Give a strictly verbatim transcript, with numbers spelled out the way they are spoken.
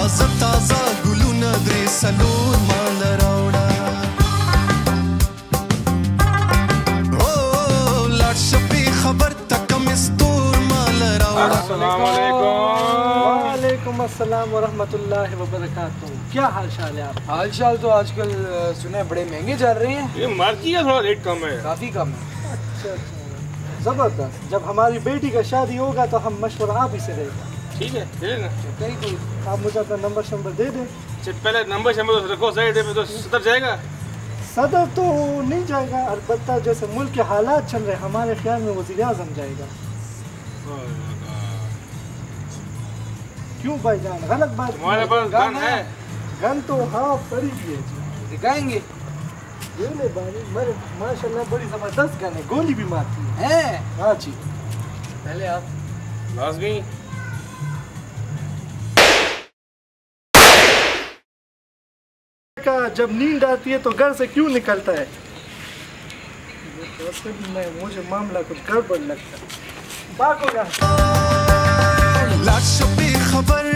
ताज़ा ताज़ा गुलूना द्रे सलोर माल रावड़ा ओ लाट शपी खबर तक मिस्तूर माल रावड़ा। अस्सलाम वालेकुम। वालेकुम अस्सलाम व रहमतुल्लाहि व बरकातुहू। क्या हाल चाल है आप? हाल चाल तो आजकल सुने बड़े महंगे चल रहे हैं। ये मार्की का थोड़ा रेट कम है, काफी कम है। अच्छा अच्छा, जबरदस्त। जब हमारी बेटी का शादी होगा तो हम मशवरा आप ही से रहेगा। ठीक है दे ना। कहीं कोई आप मुझे अपना नंबर शंबर दे दें। पहले नंबर शंबर तो रखो सही पे तो सतर जाएगा। सदर तो नहीं जाएगा, अलबत्ता जैसे मुल्क के हालात चल रहे हैं हमारे ख्याल में वज़ीर आज़म जाएगा। क्यों भाईजान, गलत बात? तुम्हारे पास गन है? गन तो हाँ पड़ी हुई है, दिखाएंगे। ये ले बारी मर माशाल्लाह बड़ी जबरदस्त गन है, गोली भी मारती है। हैं? हाँ जी। पहले आप लाजमी का जब नींद आती है तो घर से क्यों निकलता है? मैं मुझे मामला कुछ गड़बड़ लगता है। बाको लाट शपी खबर